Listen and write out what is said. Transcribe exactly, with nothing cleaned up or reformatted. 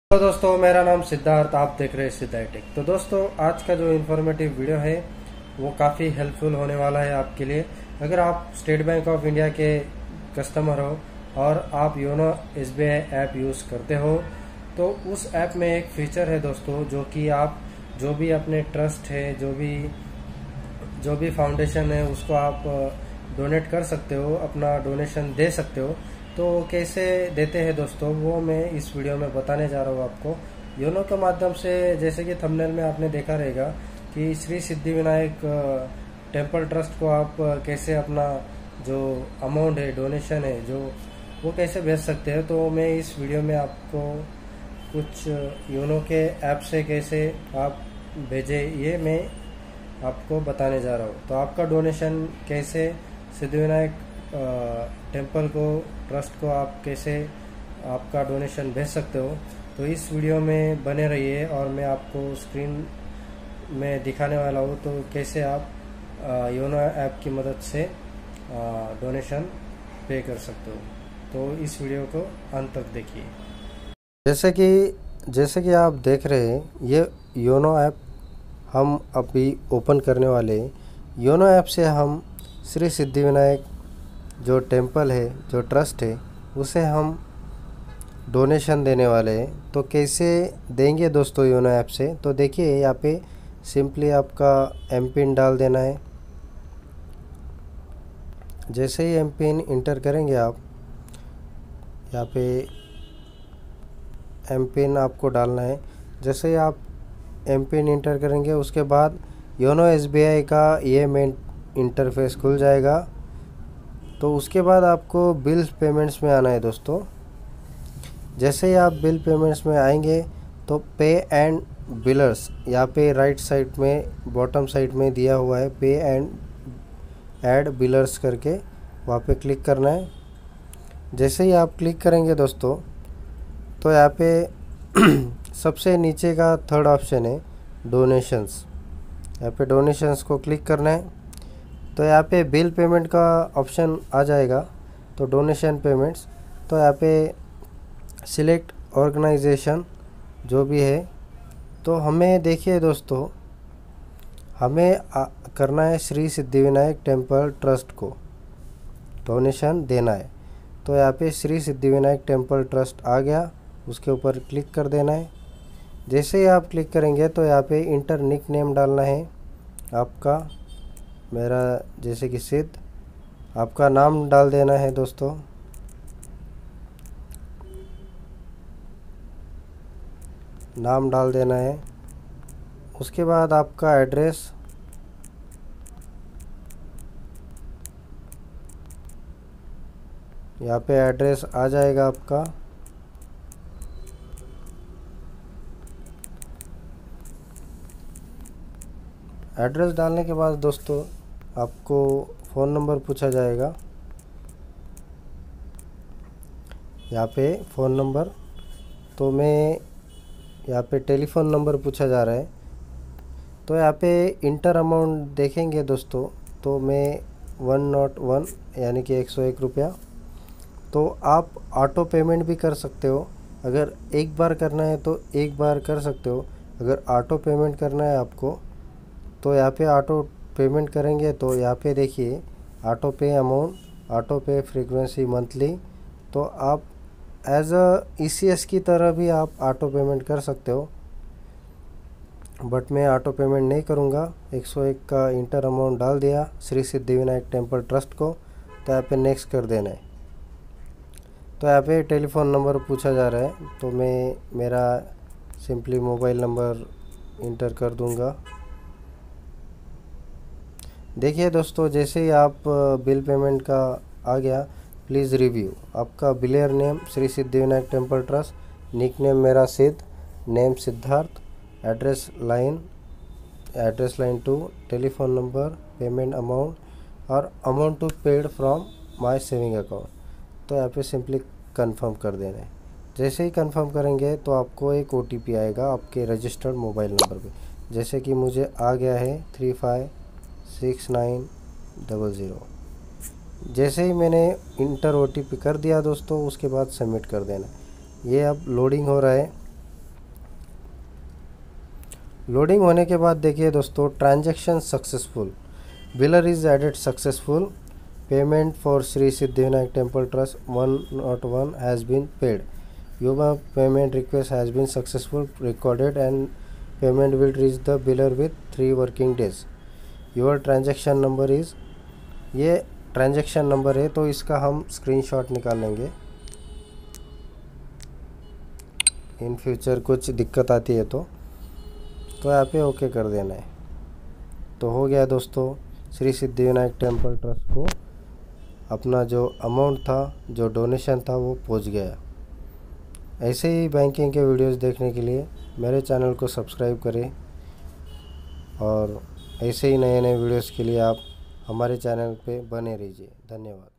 तो दोस्तों, मेरा नाम सिद्धार्थ, आप देख रहे हैं सिद्धार्थ टेक। तो दोस्तों, आज का जो इन्फॉर्मेटिव वीडियो है वो काफ़ी हेल्पफुल होने वाला है आपके लिए। अगर आप स्टेट बैंक ऑफ इंडिया के कस्टमर हो और आप YONO S B I app use करते हो, तो उस ऐप में एक फीचर है दोस्तों, जो कि आप जो भी अपने ट्रस्ट है, जो भी जो भी फाउंडेशन है, उसको आप डोनेट कर सकते हो, अपना डोनेशन दे सकते हो। तो कैसे देते हैं दोस्तों, वो मैं इस वीडियो में बताने जा रहा हूँ आपको। योनो के माध्यम से, जैसे कि थंबनेल में आपने देखा रहेगा कि श्री सिद्धि विनायक टेम्पल ट्रस्ट को आप कैसे अपना जो अमाउंट है, डोनेशन है, जो वो कैसे भेज सकते हैं। तो मैं इस वीडियो में आपको कुछ योनो के ऐप से कैसे आप भेजे, ये मैं आपको बताने जा रहा हूँ। तो आपका डोनेशन कैसे सिद्धिविनायक टेम्पल को, ट्रस्ट को आप कैसे आपका डोनेशन भेज सकते हो, तो इस वीडियो में बने रहिए और मैं आपको स्क्रीन में दिखाने वाला हूँ तो कैसे आप योनो ऐप की मदद से डोनेशन पे कर सकते हो। तो इस वीडियो को अंत तक देखिए। जैसे कि जैसे कि आप देख रहे हैं, ये योनो ऐप हम अभी ओपन करने वाले हैं। योनो ऐप से हम श्री सिद्धिविनायक जो टेम्पल है, जो ट्रस्ट है, उसे हम डोनेशन देने वाले हैं। तो कैसे देंगे दोस्तों योनो ऐप से, तो देखिए यहाँ पे सिंपली आपका एम पिन डाल देना है। जैसे ही एम पिन इंटर करेंगे आप, यहाँ पे एम पिन आपको डालना है। जैसे ही आप एम पिन इंटर करेंगे, उसके बाद योनो एस बी आई का ये मेन इंटरफेस खुल जाएगा। तो उसके बाद आपको बिल पेमेंट्स में आना है दोस्तों। जैसे ही आप बिल पेमेंट्स में आएंगे तो पे एंड बिलर्स, यहाँ पे राइट साइड में, बॉटम साइड में दिया हुआ है पे एंड ऐड बिलर्स करके, वहाँ पे क्लिक करना है। जैसे ही आप क्लिक करेंगे दोस्तों, तो यहाँ पे सबसे नीचे का थर्ड ऑप्शन है डोनेशंस। यहाँ पे डोनेशंस को क्लिक करना है। तो यहाँ पे बिल पेमेंट का ऑप्शन आ जाएगा, तो डोनेशन पेमेंट्स। तो यहाँ पे सिलेक्ट ऑर्गेनाइजेशन जो भी है, तो हमें देखिए दोस्तों, हमें आ, करना है श्री सिद्धिविनायक टेम्पल ट्रस्ट को डोनेशन देना है। तो यहाँ पे श्री सिद्धिविनायक टेम्पल ट्रस्ट आ गया, उसके ऊपर क्लिक कर देना है। जैसे ही आप क्लिक करेंगे तो यहाँ पे इंटर निक नेम डालना है आपका, मेरा जैसे कि सिद्ध, आपका नाम डाल देना है दोस्तों। नाम डाल देना है। उसके बाद आपका एड्रेस, यहाँ पे एड्रेस आ जाएगा आपका। एड्रेस डालने के बाद दोस्तों आपको फ़ोन नंबर पूछा जाएगा। यहाँ पे फ़ोन नंबर, तो मैं यहाँ पे टेलीफ़ोन नंबर पूछा जा रहा है। तो यहाँ पे इंटर अमाउंट देखेंगे दोस्तों, तो मैं वन नॉट वन यानी कि एक सौ एक रुपया। तो आप ऑटो पेमेंट भी कर सकते हो। अगर एक बार करना है तो एक बार कर सकते हो। अगर ऑटो पेमेंट करना है आपको, तो यहाँ पे ऑटो पेमेंट करेंगे तो यहाँ पे देखिए auto pay amount, auto pay frequency monthly. तो आप as a E C S की तरह भी आप ऑटो पेमेंट कर सकते हो, बट मैं ऑटो पेमेंट नहीं करूँगा। एक सौ एक का इंटर अमाउंट डाल दिया श्री सिद्धिविनायक टेम्पल ट्रस्ट को। तो यहाँ पे नेक्स्ट कर देना है। तो यहाँ पे टेलीफ़ोन नंबर पूछा जा रहा है, तो मैं मेरा सिंपली मोबाइल नंबर इंटर कर दूँगा। देखिए दोस्तों, जैसे ही आप बिल पेमेंट का आ गया, प्लीज़ रिव्यू। आपका biller name Shri Siddhivinayak temple trust, nick name मेरा Siddh, name Siddharth, address line address line two, telephone number, payment amount और amount to paid from my saving account. तो यहाँ पे सिंपली कंफर्म कर देना है। जैसे ही कंफर्म करेंगे तो आपको एक ओ टी पी आएगा आपके रजिस्टर्ड मोबाइल नंबर पे। जैसे कि मुझे आ गया है three five six nine double zero. जैसे ही मैंने इंटर ओ टी पी कर दिया दोस्तों, उसके बाद सबमिट कर देना। ये अब लोडिंग हो रहा है। लोडिंग होने के बाद देखिए दोस्तों, transaction successful, biller is added successful, payment for Shri Siddhivinayak temple trust one not one has been paid, your payment request has been successful recorded and payment will reach the biller with three working days, your transaction number is, ये transaction number है, तो इसका हम screenshot निकाल लेंगे। In future कुछ दिक्कत आती है तो तो यहाँ पे ओके कर देना है। तो हो गया दोस्तों, श्री सिद्धिविनायक टेम्पल ट्रस्ट को अपना जो अमाउंट था, जो डोनेशन था, वो पहुंच गया। ऐसे ही बैंकिंग के वीडियोस देखने के लिए मेरे चैनल को सब्सक्राइब करें और ऐसे ही नए नए वीडियोस के लिए आप हमारे चैनल पे बने रहिए। धन्यवाद।